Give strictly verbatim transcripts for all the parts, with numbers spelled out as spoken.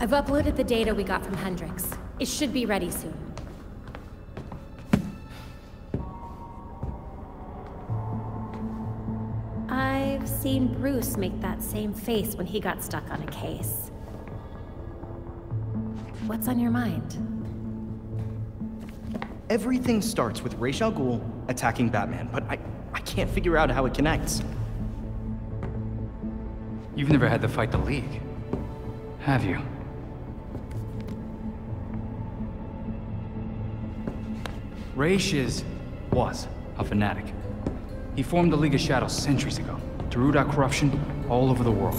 I've uploaded the data we got from Hendrix. It should be ready soon. I've seen Bruce make that same face when he got stuck on a case. What's on your mind? Everything starts with Ra's al Ghul attacking Batman, but I, I can't figure out how it connects. You've never had to fight the League, have you? Ra's is, was, a fanatic. He formed the League of Shadows centuries ago to root out corruption all over the world.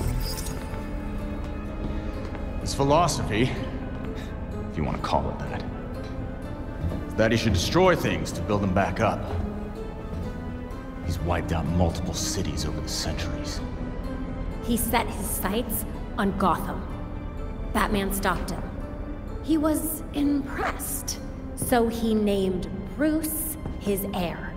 His philosophy, if you want to call it that, is that he should destroy things to build them back up. He's wiped out multiple cities over the centuries. He set his sights on Gotham. Batman stopped him. He was impressed, so he named Bruce his heir.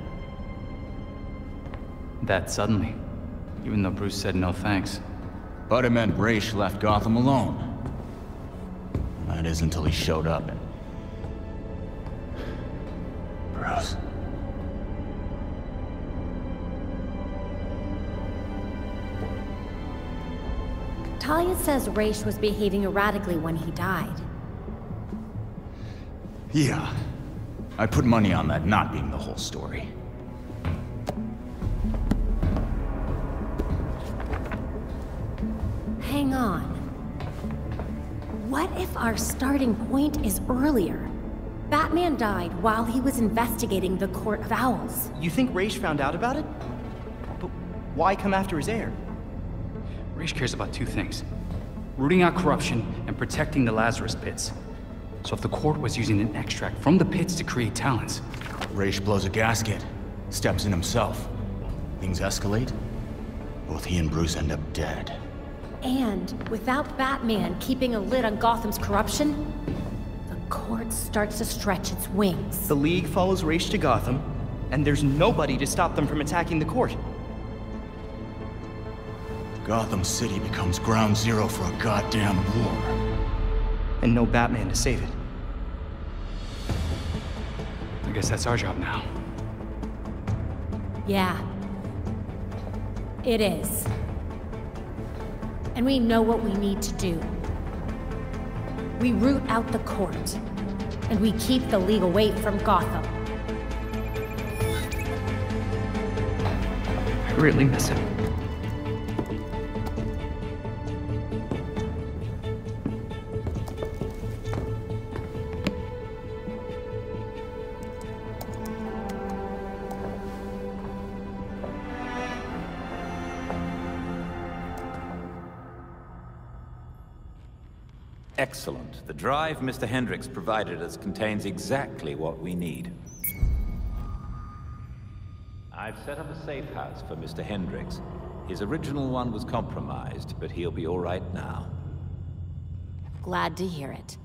That suddenly, even though Bruce said no thanks. But it meant Ra's left Gotham alone. That is until he showed up and... Bruce. Talia says Ra's was behaving erratically when he died. Yeah. I put money on that not being the whole story. Hang on. What if our starting point is earlier? Batman died while he was investigating the Court of Owls. You think Ra's found out about it? But why come after his heir? Ra's cares about two things. Rooting out corruption and protecting the Lazarus Pits. So if the court was using an extract from the pits to create talents... Ra's blows a gasket, steps in himself. Things escalate. Both he and Bruce end up dead. And without Batman keeping a lid on Gotham's corruption, the court starts to stretch its wings. The League follows Ra's to Gotham, and there's nobody to stop them from attacking the court. Gotham City becomes ground zero for a goddamn war. And no Batman to save it. I guess that's our job now. Yeah. It is. And we know what we need to do. We root out the court, and we keep the League away from Gotham. I really miss him. Excellent. The drive Mister Hendrix provided us contains exactly what we need. I've set up a safe house for Mister Hendrix. His original one was compromised, but he'll be all right now. Glad to hear it.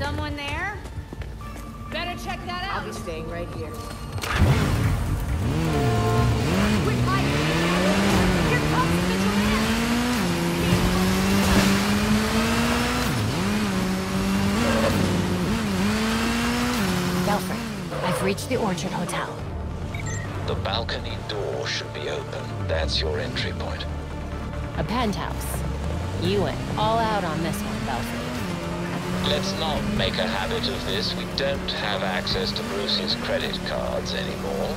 Someone there? Better check that out. I'll be staying right here. Quick, Mike! Here comes the Vigilante! Belfry, I've reached the Orchard Hotel. The balcony door should be open. That's your entry point. A penthouse. You went all out on this one, Belfry. Let's not make a habit of this. We don't have access to Bruce's credit cards anymore.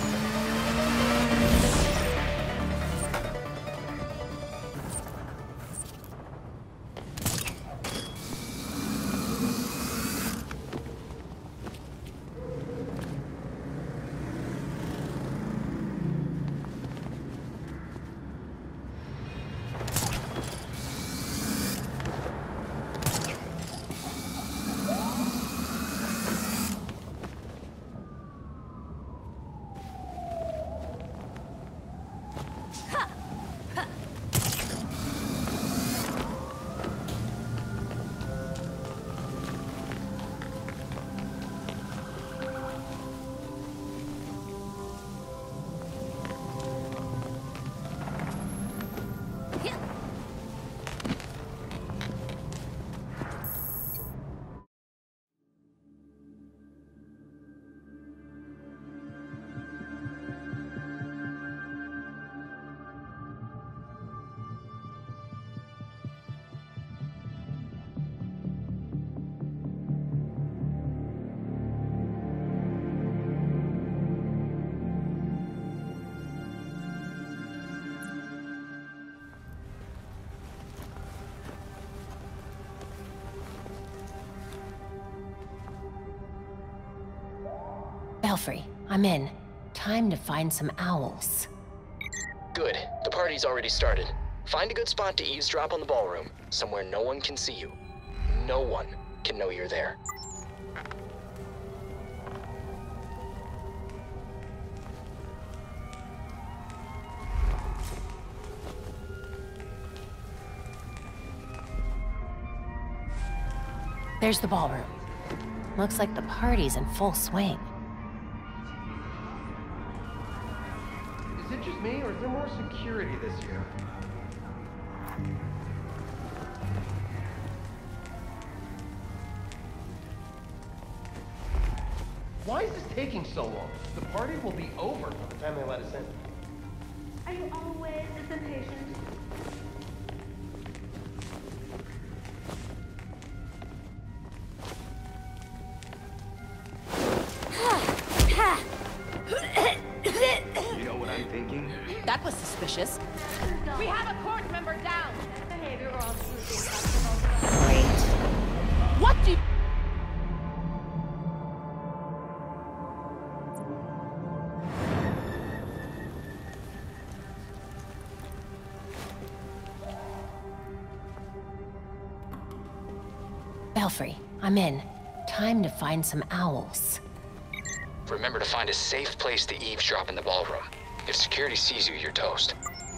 Belfry, I'm in. Time to find some owls. Good. The party's already started. Find a good spot to eavesdrop on the ballroom, somewhere no one can see you. No one can know you're there. There's the ballroom. Looks like the party's in full swing. Is it just me, or is there more security this year? Why is this taking so long? The party will be over by the time they let us in. Are you always this impatient? You know what I'm thinking? That was suspicious. We have a court member down! Behavior or absolutely acceptable. Great. What do you... Belfry, I'm in. Time to find some owls. Remember to find a safe place to eavesdrop in the ballroom. If security sees you, you're toast.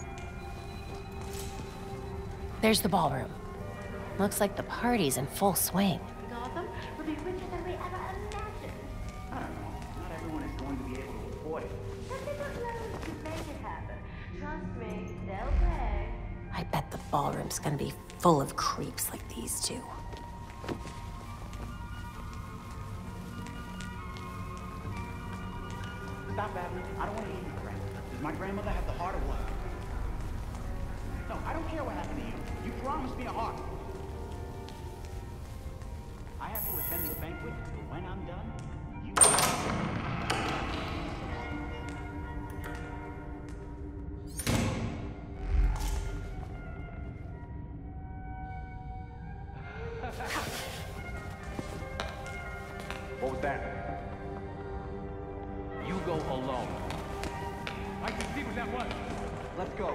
There's the ballroom. Looks like the party's in full swing. Gotham will be richer than we ever imagined. I don't know. Not everyone is going to be able to afford it. But they got loans to make it happen. Trust me, they'll pay. I bet the ballroom's gonna be full of creeps like these two. Stop, Abner. I don't want to hear you crap. Does my grandmother have the heart or what? No, I don't care what happened to you. You promised me a heart. I have to attend this banquet, but when I'm done, you... What was that? You go alone. I can see what that was. Let's go.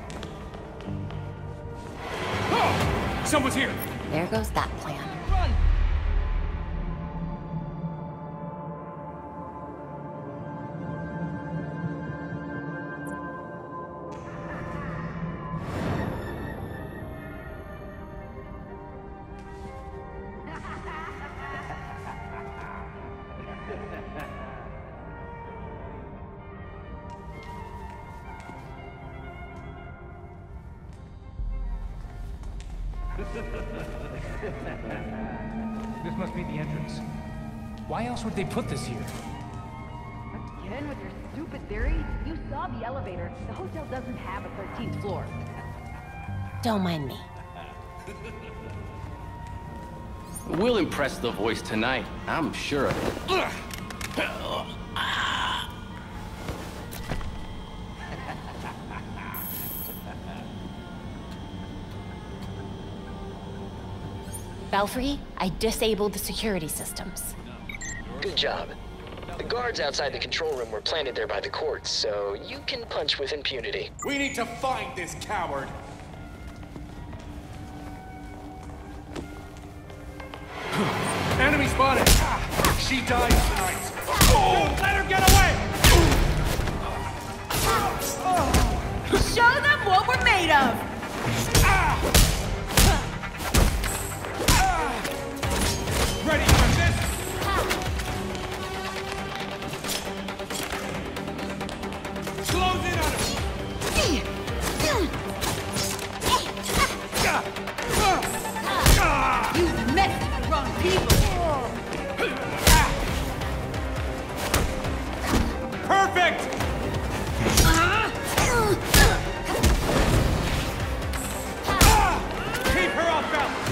Oh! Someone's here! There goes that plan. Run! This must be the entrance. Why else would they put this here? Again with your stupid theory? You saw the elevator. The hotel doesn't have a thirteenth floor. Don't mind me. We'll impress the voice tonight, I'm sure of it. Belfry, I disabled the security systems. Good job. The guards outside the control room were planted there by the courts, so you can punch with impunity. We need to find this coward. Enemy spotted! She dies tonight! Oh, let her get away! Show them what we're made of! Ready for this? Close in on him! You messed with the wrong people! Perfect! Keep her off balance!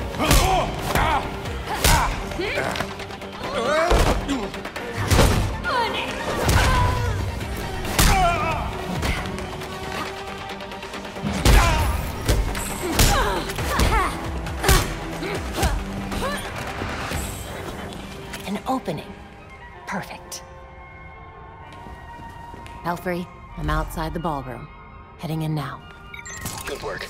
An opening. Perfect. Belfry, I'm outside the ballroom. Heading in now. Good work.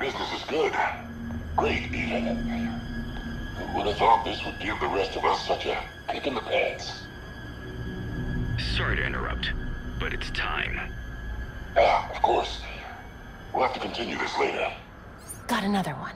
Business is good. Great, even. Who would have thought this would give the rest of us such a kick in the pants? Sorry to interrupt, but it's time. Ah, of course. We'll have to continue this later. Got another one.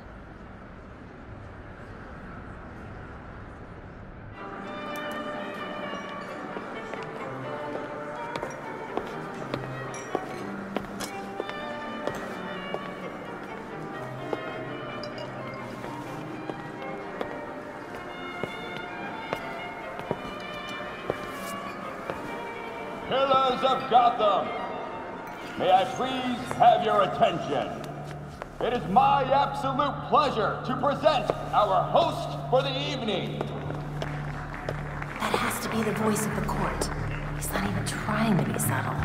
Pillars of Gotham, may I please have your attention? It is my absolute pleasure to present our host for the evening. That has to be the voice of the court. He's not even trying to be subtle.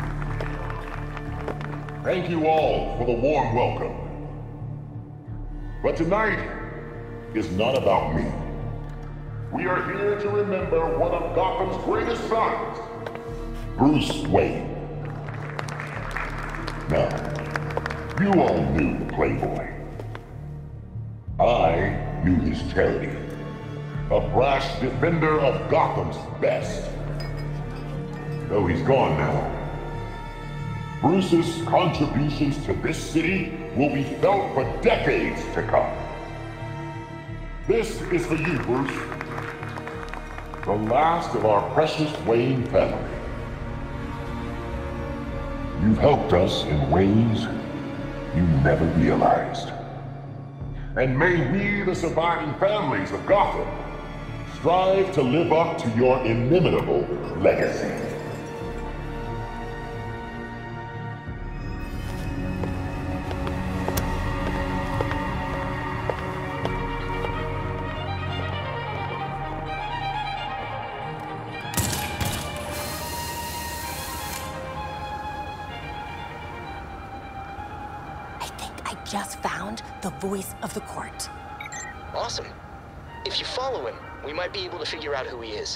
Thank you all for the warm welcome. But tonight is not about me. We are here to remember one of Gotham's greatest sons, Bruce Wayne. Now, you all knew the Playboy. I knew his charity. A brash defender of Gotham's best. Though he's gone now, Bruce's contributions to this city will be felt for decades to come. This is for you, Bruce. The last of our precious Wayne family. You've helped us in ways you never realized. And may we, the surviving families of Gotham, strive to live up to your inimitable legacy. Just found the voice of the court. Awesome. If you follow him, we might be able to figure out who he is.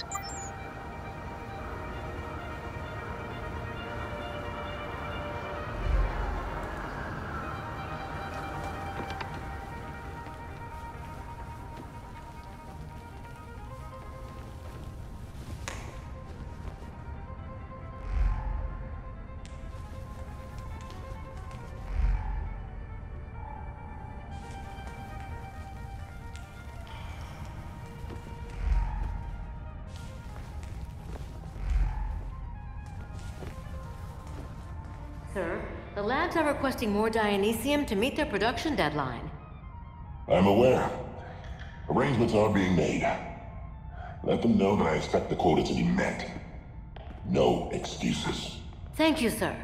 Sir, the labs are requesting more Dionysium to meet their production deadline. I'm aware. Arrangements are being made. Let them know that I expect the quota to be met. No excuses. Thank you, sir.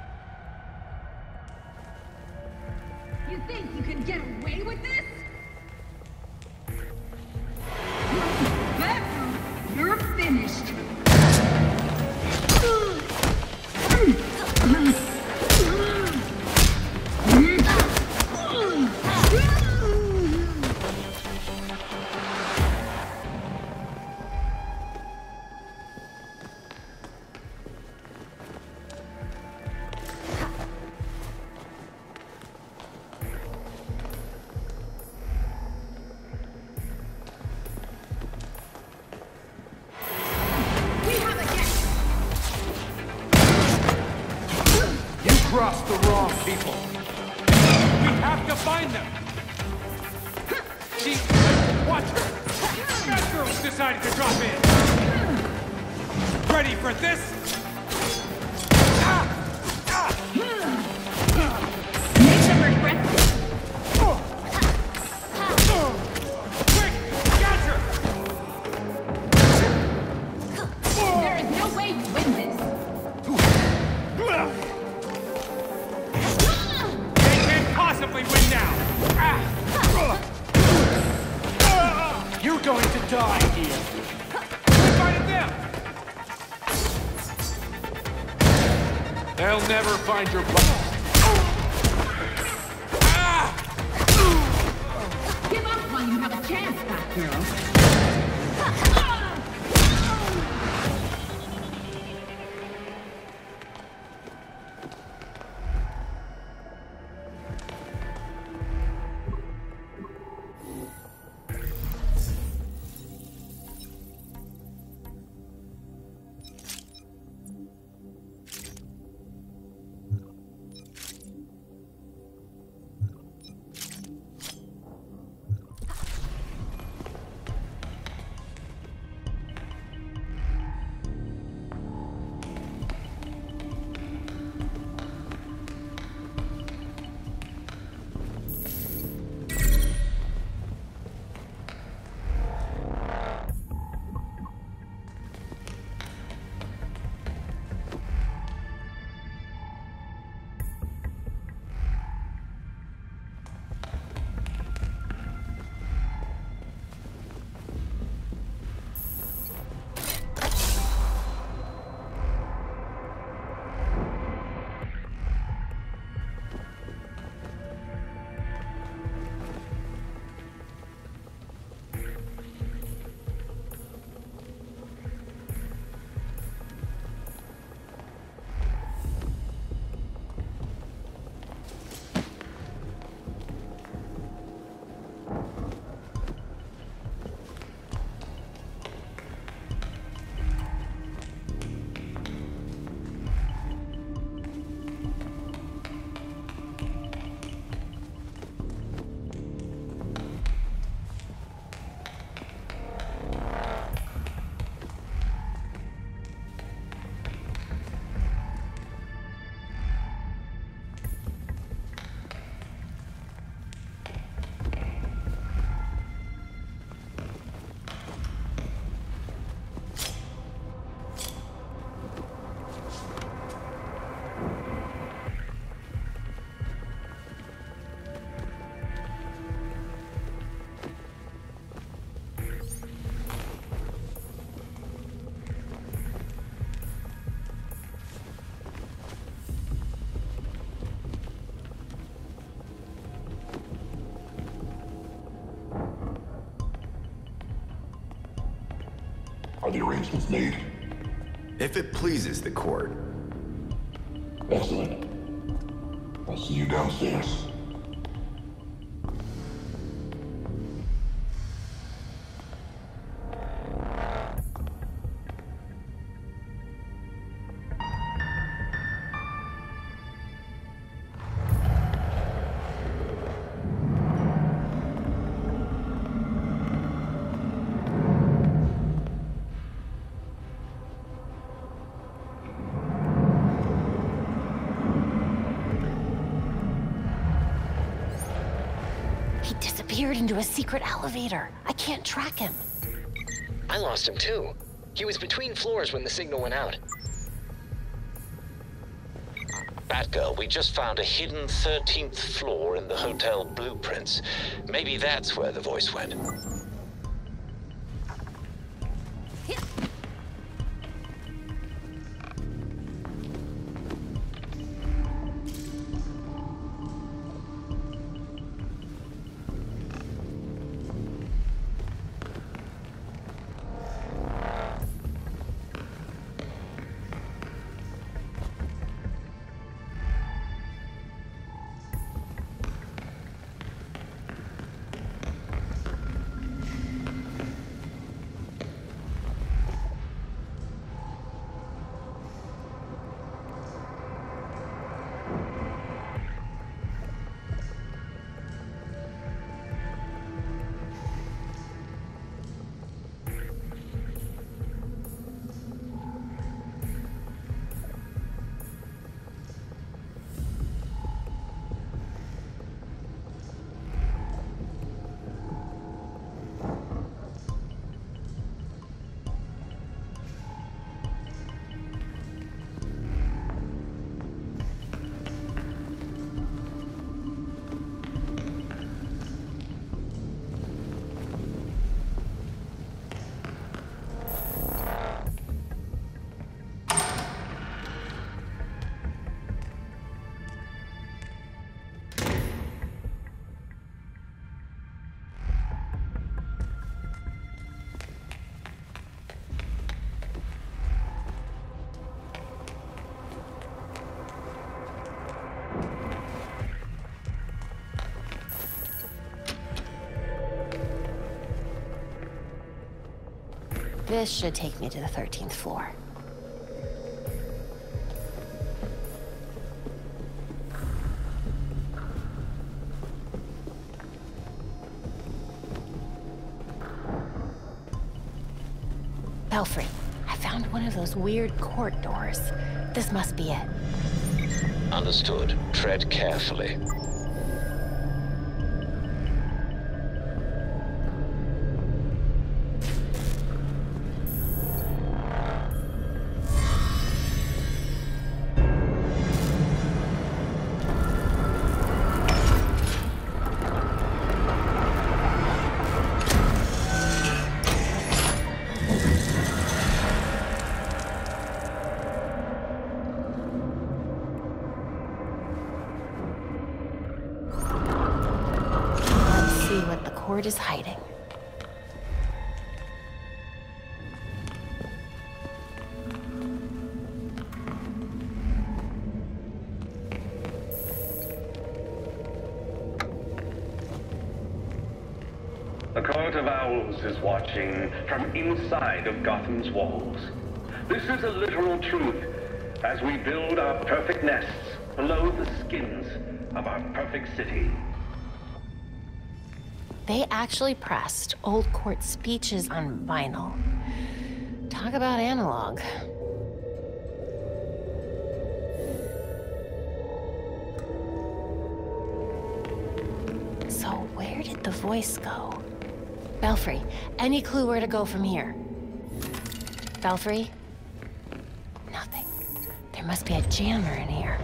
You think you can get away with this? Crossed the wrong people. We have to find them. She... Watch her. Batgirl's decided to drop in. Ready for this? Ah! Ah! Make some regret. Quick! Catch her! There is no way to win this. Possibly win now! Ah. You're going to die here! We're fighting them! They'll never find your butt. Ah. Give up while you have a chance, Batgirl. Are the arrangements made? If it pleases the court. Excellent. I'll see you downstairs. Into a secret elevator. I can't track him. I lost him too. He was between floors when the signal went out. Batgirl, we just found a hidden thirteenth floor in the hotel blueprints. Maybe that's where the voice went. This should take me to the thirteenth floor. Belfry, I found one of those weird court doors. This must be it. Understood. Tread carefully. Is hiding. The Court of Owls is watching from inside of Gotham's walls. This is a literal truth as we build our perfect nests below the skins of our perfect city. They actually pressed old court speeches on vinyl. Talk about analog. So where did the voice go? Belfry, any clue where to go from here? Belfry? Nothing. There must be a jammer in here.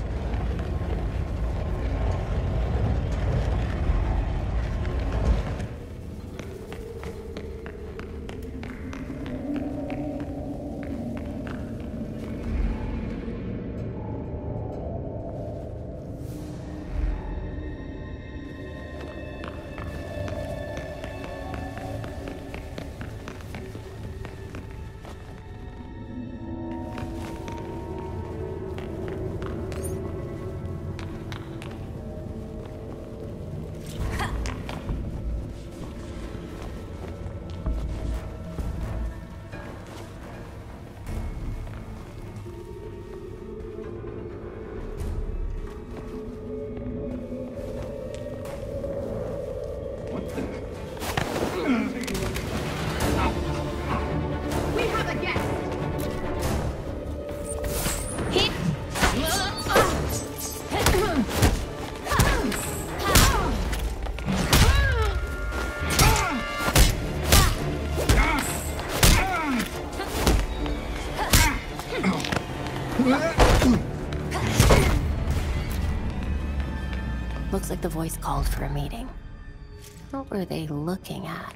Looks like the voice called for a meeting. What were they looking at?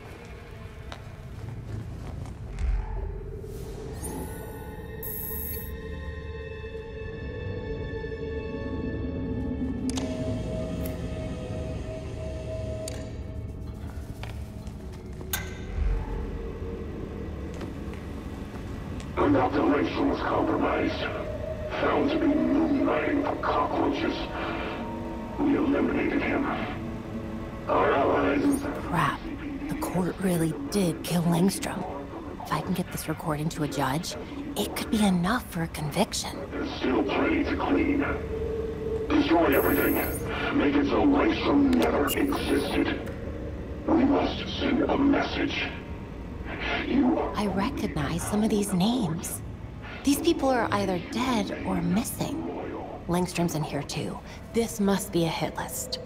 Doctor Rachel was compromised. Found to be moonlighting for cockroaches. We eliminated him. Our allies... Crap. The court really did kill Langstrom. If I can get this recording to a judge, it could be enough for a conviction. There's still plenty to clean. Destroy everything. Make it so Langstrom never existed. We must send a message. You are... I recognize some of these names. These people are either dead or missing. Langstrom's in here too. This must be a hit list.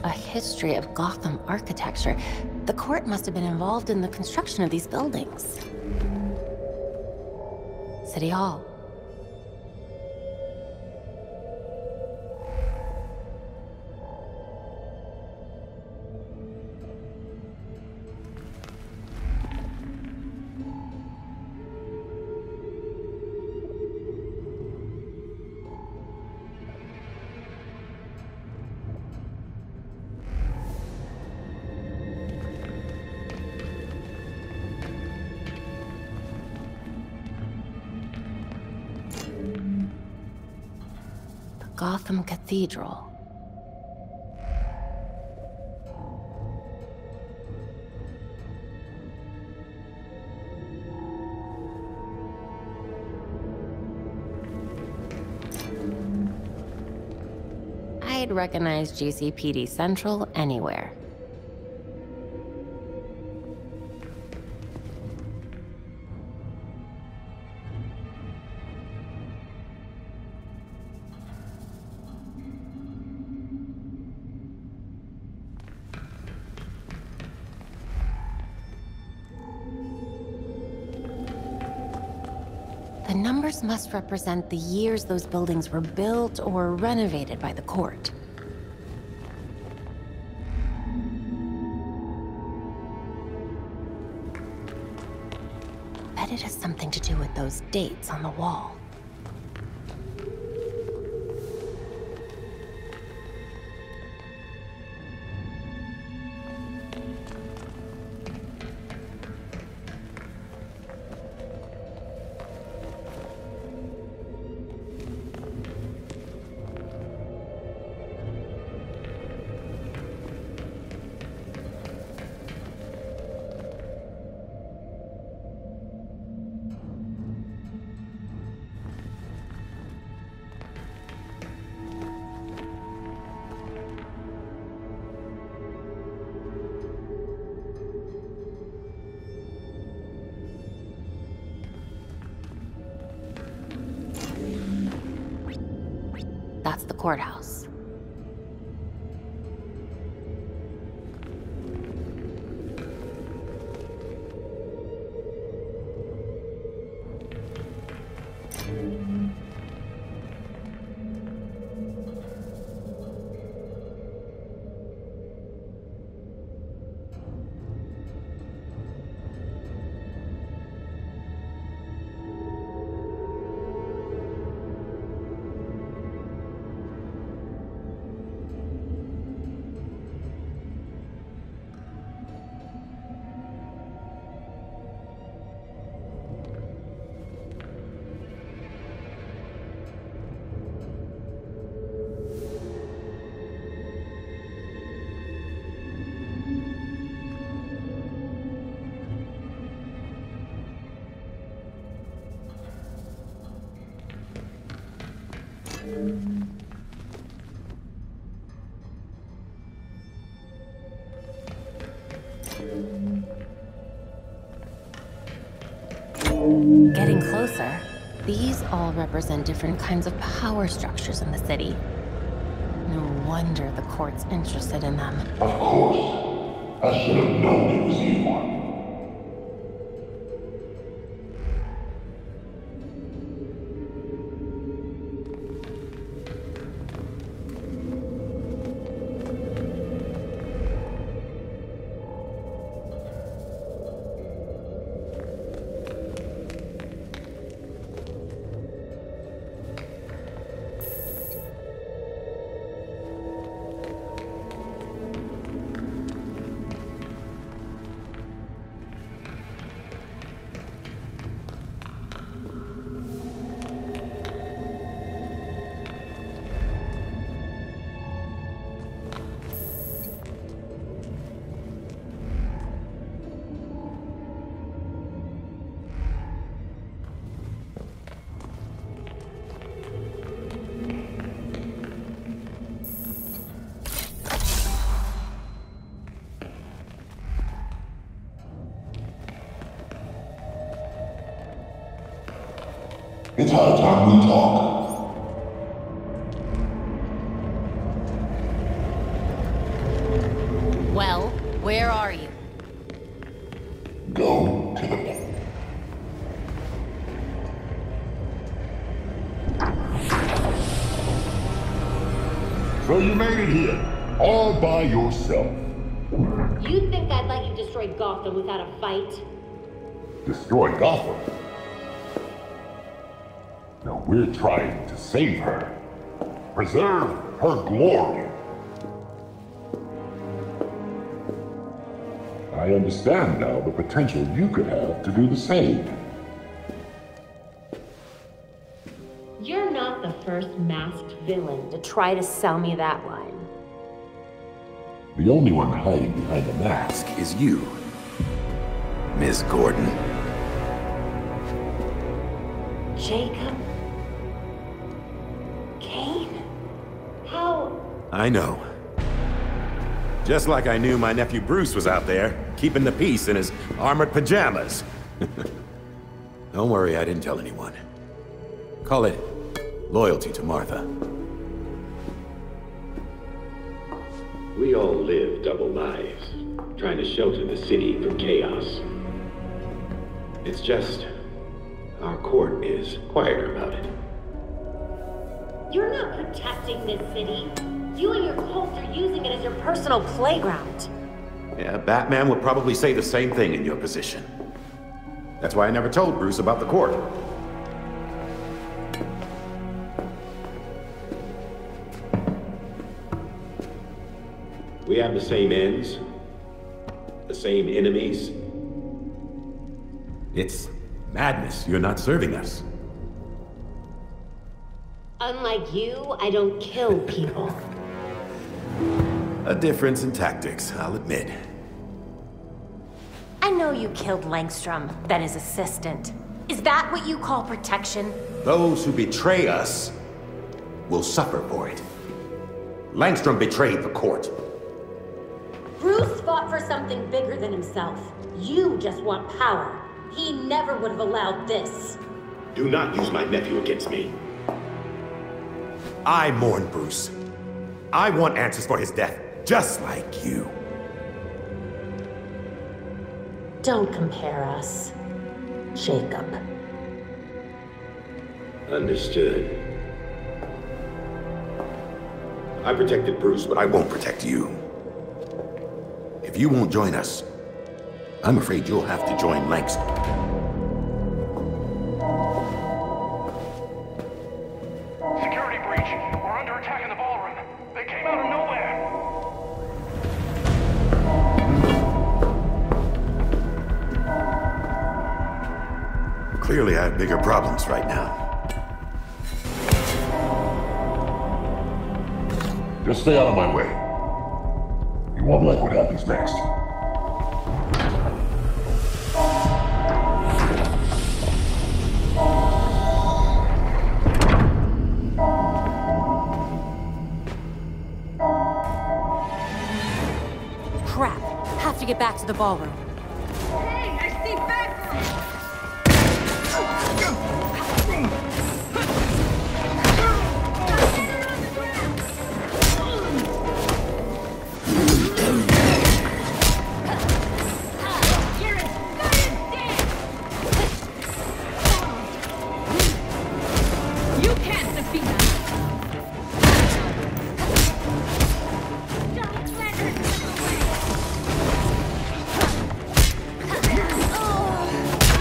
A history of Gotham architecture. The court must have been involved in the construction of these buildings. City Hall. Gotham Cathedral. I'd recognize G C P D Central anywhere. The numbers must represent the years those buildings were built or renovated by the court. Bet it has something to do with those dates on the wall. That's the courthouse. Getting closer, these all represent different kinds of power structures in the city. No wonder the court's interested in them. Of course. I should have known it was you. It's high time we talk. Well, where are you? Go to the ball. So you made it here, all by yourself. You think I'd let you destroy Gotham without a fight? Destroy Gotham? No, we're trying to save her. Preserve her glory. I understand now the potential you could have to do the same. You're not the first masked villain to try to sell me that line. The only one hiding behind the mask is you, Miss Gordon. Jacob? Kane? How? I know. Just like I knew my nephew Bruce was out there, keeping the peace in his armored pajamas. Don't worry, I didn't tell anyone. Call it loyalty to Martha. We all live double lives, trying to shelter the city from chaos. It's just, our court is quieter about it. You're not protecting this city. You and your cult are using it as your personal playground. Yeah, Batman would probably say the same thing in your position. That's why I never told Bruce about the court. We have the same ends, the same enemies. It's madness. You're not serving us. Unlike you, I don't kill people. A difference in tactics, I'll admit. I know you killed Langstrom, then his assistant. Is that what you call protection? Those who betray us will suffer for it. Langstrom betrayed the court. Bruce fought for something bigger than himself. You just want power. He never would have allowed this. Do not use my nephew against me. I mourn Bruce. I want answers for his death, just like you. Don't compare us, Jacob. Understood. I protected Bruce, but I won't protect you. If you won't join us, I'm afraid you'll have to join Langston. Security breach. We're under attack in the ballroom. They came out of nowhere. Clearly, I have bigger problems right now. Just stay out of my way. You won't like what happens next. Crap. Have to get back to the ballroom. Hey, I see Batgirl! Oh!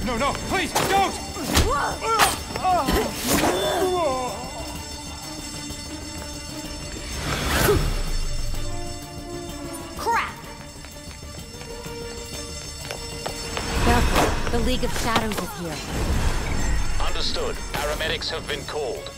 No, no, please, don't! Crap! Batgirl, the League of Shadows is here. Understood. Paramedics have been called.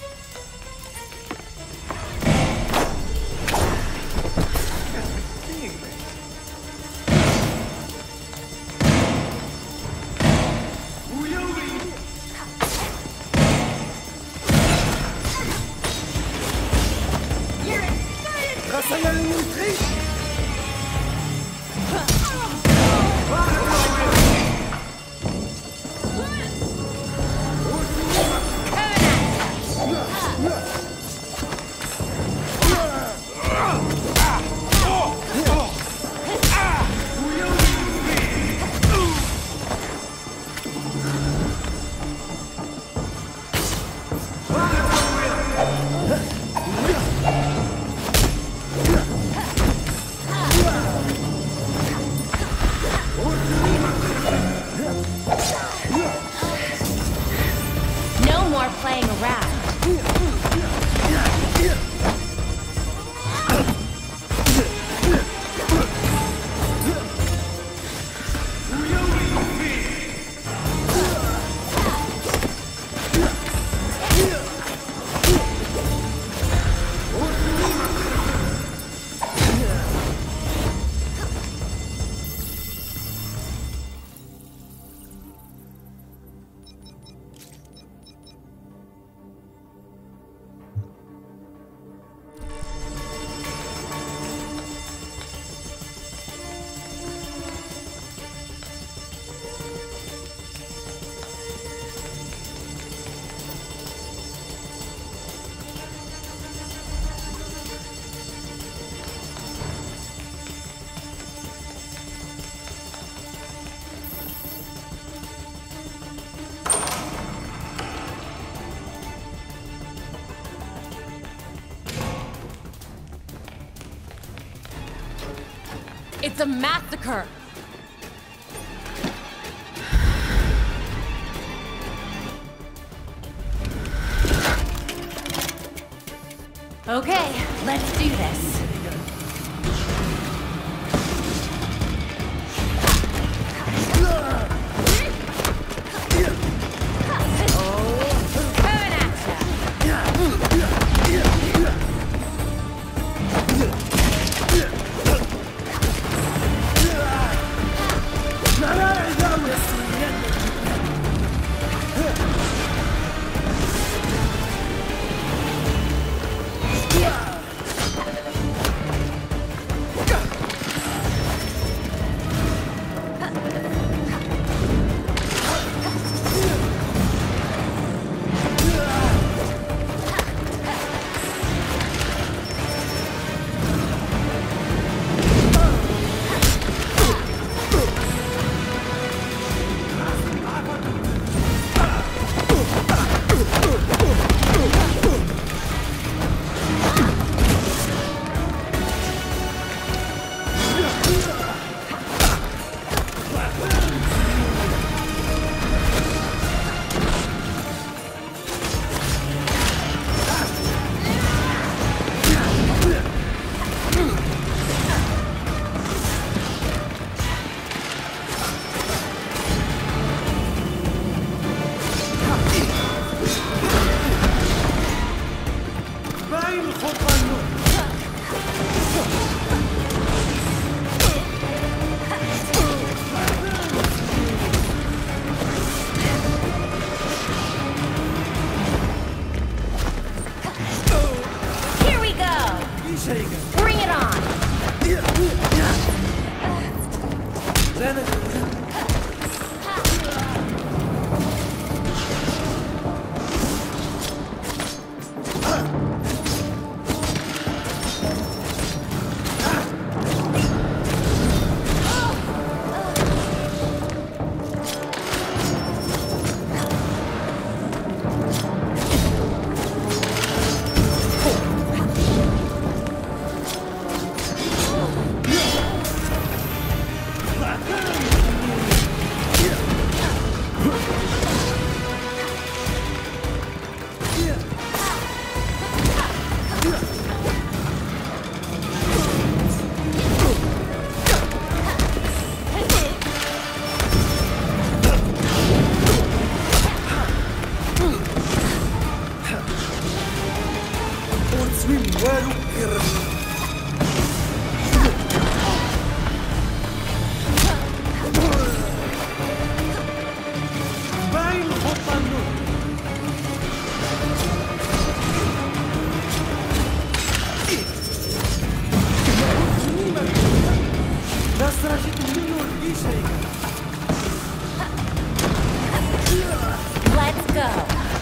No more playing around. It's a massacre! Okay, let's do this. Bring it on! Let's go.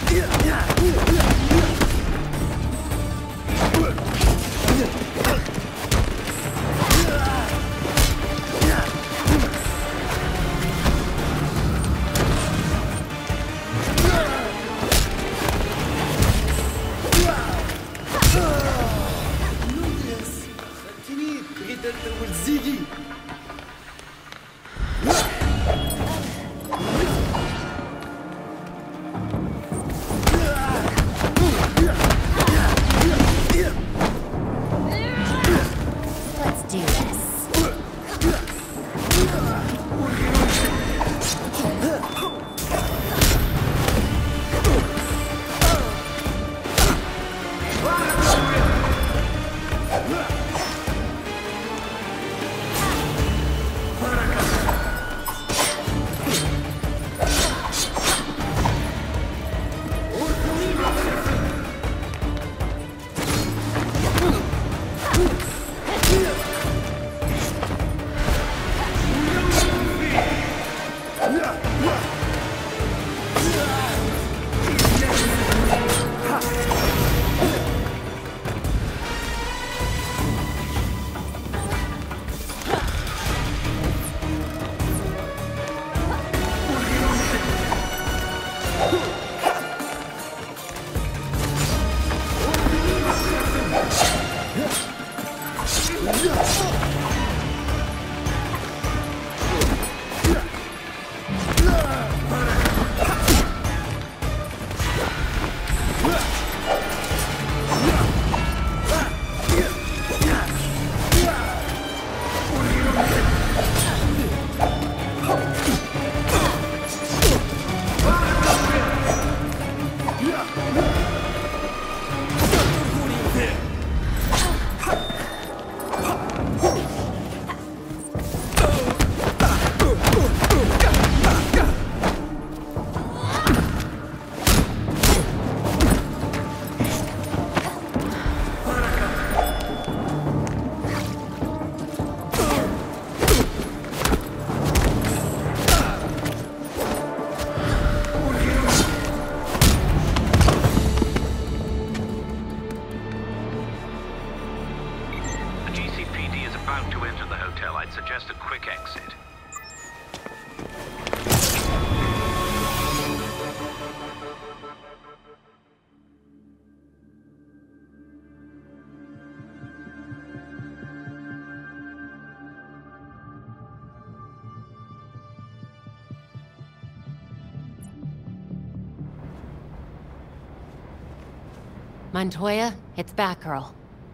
Montoya, it's Batgirl.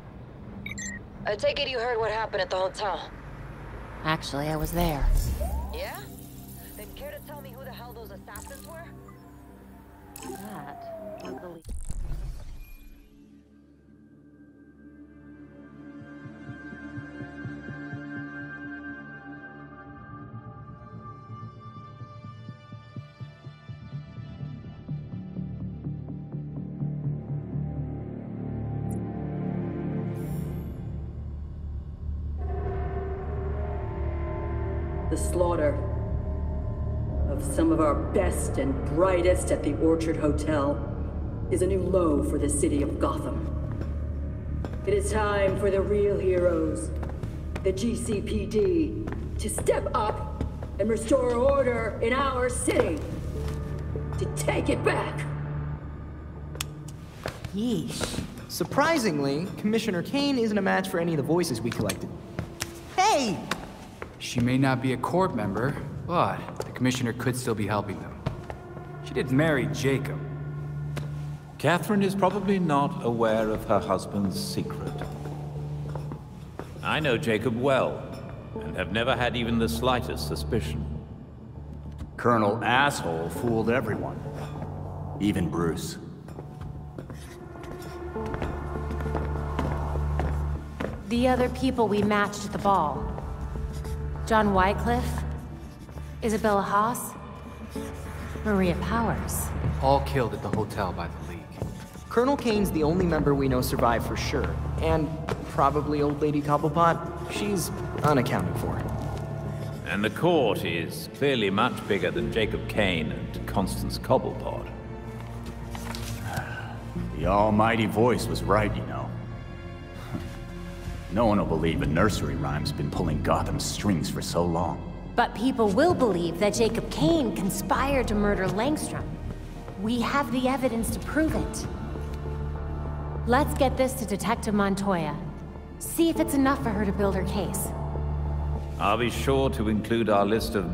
I take it you heard what happened at the hotel. Actually, I was there. Yeah? Then care to tell me who the hell those assassins were? That was the lead. The slaughter of some of our best and brightest at the Orchard Hotel is a new low for the city of Gotham. It is time for the real heroes, the G C P D, to step up and restore order in our city. To take it back. Yeesh. Surprisingly, Commissioner Kane isn't a match for any of the voices we collected. Hey! She may not be a court member, but the commissioner could still be helping them. She did marry Jacob. Catherine is probably not aware of her husband's secret. I know Jacob well, and have never had even the slightest suspicion. Colonel Asshole fooled everyone. Even Bruce. The other people we matched at the ball. John Wycliffe, Isabella Haas, Maria Powers. all killed at the hotel by the League. Colonel Kane's the only member we know survived for sure. And probably Old Lady Cobblepot. She's unaccounted for. And the court is clearly much bigger than Jacob Kane and Constance Cobblepot. The almighty voice was right, you know. No one will believe a nursery rhyme's been pulling Gotham's strings for so long. But people will believe that Jacob Kane conspired to murder Langstrom. We have the evidence to prove it. Let's get this to Detective Montoya. See if it's enough for her to build her case. I'll be sure to include our list of